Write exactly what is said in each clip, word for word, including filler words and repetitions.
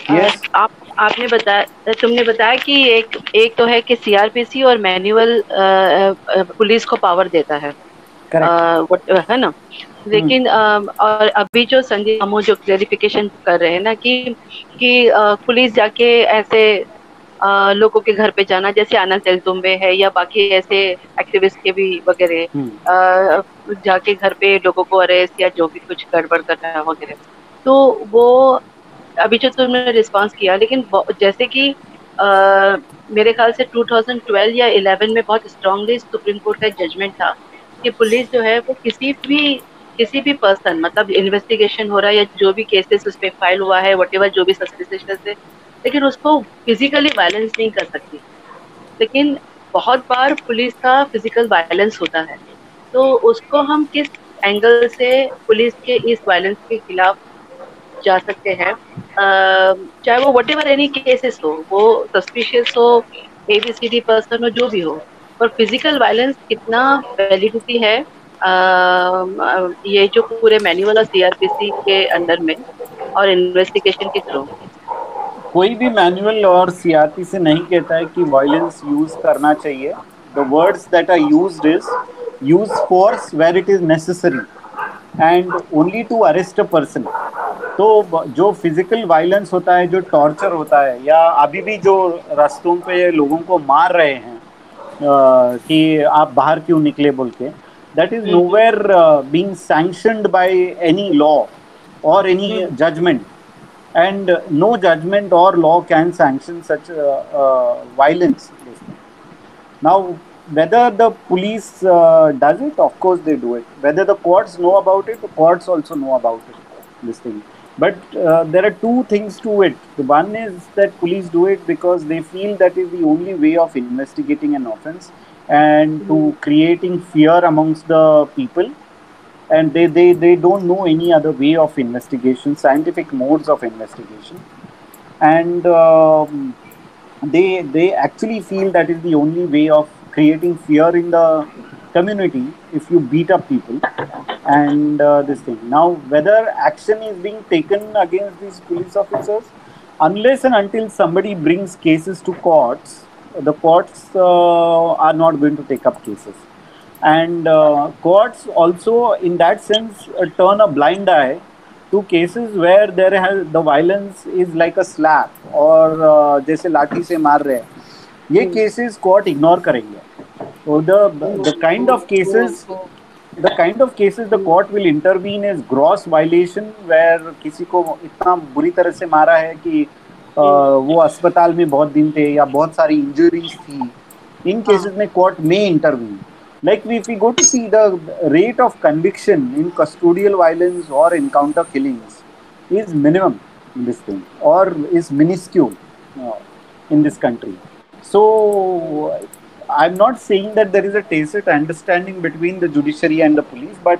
अ, Yes, आप आपने बताया तुमने बताया कि एक एक तो है कि सीआरपीसी और मैनुअल पुलिस को पावर देता है, correct. अ, what- है ना। Hmm. लेकिन अ, और अभी जो संजय मामू जो क्लेरिफिकेशन कर रहे हैं ना कि कि अ, पुलिस जाके ऐसे अ, लोगों के घर पे जाना, जैसे आनंद तेलतुम्बे है या बाकी ऐसे एक्टिविस्ट के भी वगैरह, Hmm. अ, जाके घर पे लोगों को अरेस्ट या जो भी कुछ गड़बड़ करना वगैरह, तो वो अभी जो तुमने रिस्पांस किया, लेकिन ब- जैसे कि अ, मेरे ख्याल से ट्वेंटी ट्वेल्व या इलेवन में बहुत स्ट्रांगली सुप्रीम कोर्ट का जजमेंट था कि पुलिस जो है वो किसी भी किसी भी पर्सन, मतलब इन्वेस्टिगेशन हो रहा है या जो भी केसेस उस पे फाइल हुआ है, वटेवर जो भी सस्पिशियस है, लेकिन उसको फिजिकली वायलेंस नहीं कर सकती। लेकिन बहुत बार पुलिस का फिजिकल वायलेंस होता है, तो उसको हम किस एंगल से पुलिस के इस वायलेंस के खिलाफ जा सकते हैं, अ, चाहे वो वट एवर एनी केसेस हो, वो सस्पिशियस हो, एबीसीडी पर्सन हो, जो भी हो, पर फिजिकल वायलेंस कितना वैलिडिटी है अ, अ, ये जो पूरे मैनुअल और सीआरपीसी के अंडर में और इन्वेस्टिगेशन के थ्रू। कोई भी मैनुअल और सीआरपी से नहीं कहता है कि वायलेंस यूज करना चाहिए. The words that are used is use force where it is necessary and only to arrest a person. तो ब- जो फिजिकल वायलेंस होता है, जो टॉर्चर होता है, या अभी भी जो रास्तों पे लोगों को मार रहे हैं अ, कि आप बाहर क्यों निकले बोल के, that is hmm nowhere being sanctioned by any law और any hmm judgment. And uh, no judgment or law can sanction such uh, uh, violence. Now, whether the police uh, does it, of course they do it. Whether the courts know about it, the courts also know about it. This thing, but uh, there are two things to it. The one is that police do it because they feel that is the only way of investigating an offense and hmm to creating fear amongst the people, and they, they, they don't know any other way of investigation, scientific modes of investigation. And um, they they actually feel that is the only way of creating fear in the community if you beat up people. And uh, this thing, now whether action is being taken against these police officers, unless and until somebody brings cases to courts, the courts uh, are not going to take up cases. And uh, courts also in that sense uh, turn a blind eye to cases where there has the violence is like a slap or uh, जैसे लाठी से मार रहे हैं, ये हम्म cases court ignore करेंगे. So the the kind of cases the kind of cases the court will intervene is gross violation, where किसी को इतना बुरी तरह से मारा है कि अ, वो अस्पताल में बहुत दिन थे या बहुत सारी इंजरीज थी. इन हाँ। केसेस में court may intervene. Like if we go to see the rate of conviction in custodial violence or encounter killings is minimum in this thing, or is minuscule uh, in this country. So I'm not saying that there is a tacit understanding between the judiciary and the police, but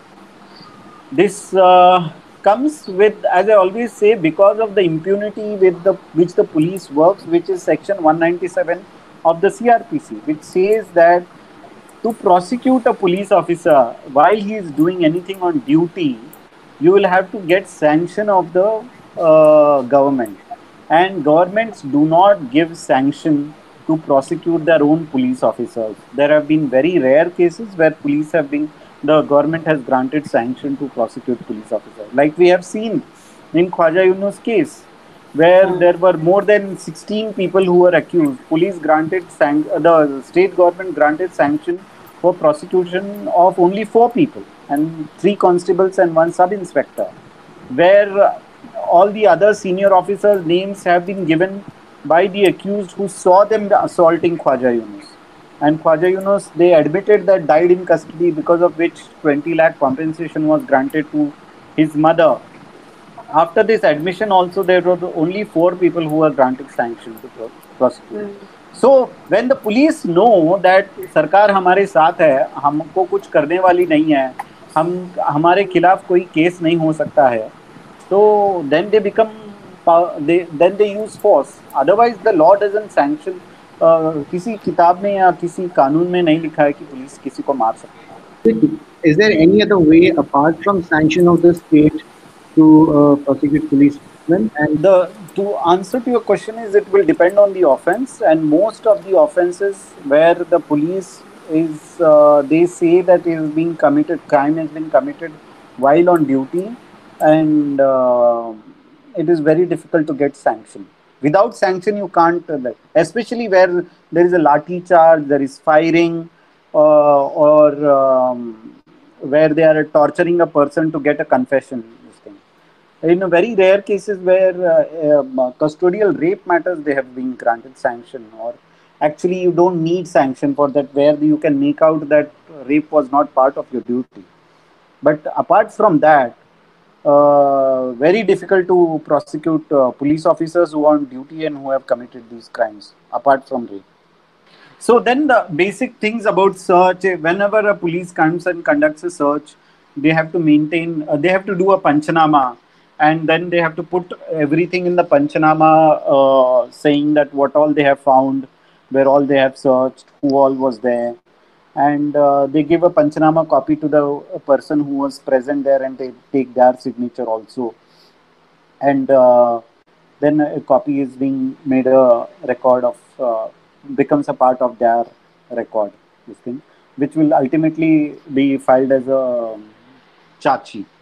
this uh, comes with, as I always say, because of the impunity with the which the police works, which is Section one ninety-seven of the C R P C, which says that to prosecute a police officer while he is doing anything on duty, you will have to get sanction of the uh, government. And governments do not give sanction to prosecute their own police officers. There have been very rare cases where police have been, the government has granted sanction to prosecute police officers. Like we have seen in Khwaja Yunus case, where there were more than sixteen people who were accused. Police granted, san- uh, the state government granted sanction for prosecution of only four people and three constables and one sub inspector, where uh, all the other senior officers' names have been given by the accused who saw them assaulting Khwaja Yunus. And Khwaja Yunus, they admitted that died in custody, because of which twenty lakh compensation was granted to his mother. After this admission also, there were only four people who were granted sanction to pro- prosecute. Hmm So when the police know that सरकार हमारे साथ है, हमको कुछ करने वाली नहीं है, हम हमारे खिलाफ कोई केस नहीं हो सकता है, तो then they become pow- they then they use force. Otherwise the law doesn't sanction. uh, किसी किताब में या किसी कानून में नहीं लिखा है कि पुलिस किसी को मार सकती है. Is there any other way apart from sanction of the state to uh, prosecute police? When the to answer to your question is it will depend on the offense, and most of the offenses where the police is uh, they say that is being committed, crime has been committed while on duty, and uh, it is very difficult to get sanction. Without sanction, you can't. Uh, like- especially where there is a lathi charge, there is firing, uh, or um, where they are torturing a person to get a confession. This thing in a very rare cases where uh, um, uh, custodial rape matters, they have been granted sanction, or actually you don't need sanction for that, where you can make out that rape was not part of your duty. But apart from that, uh, very difficult to prosecute uh, police officers who are on duty and who have committed these crimes apart from rape. So then the basic things about search, eh, whenever a police comes and conducts a search, they have to maintain, uh, they have to do a panchanama, and then they have to put everything in the panchanama, uh, saying that what all they have found, where all they have searched, who all was there, and uh, they give a panchanama copy to the uh, person who was present there, and they take their signature also, and uh, then a copy is being made a record of uh, becomes a part of their record, this thing, which will ultimately be filed as a charge sheet.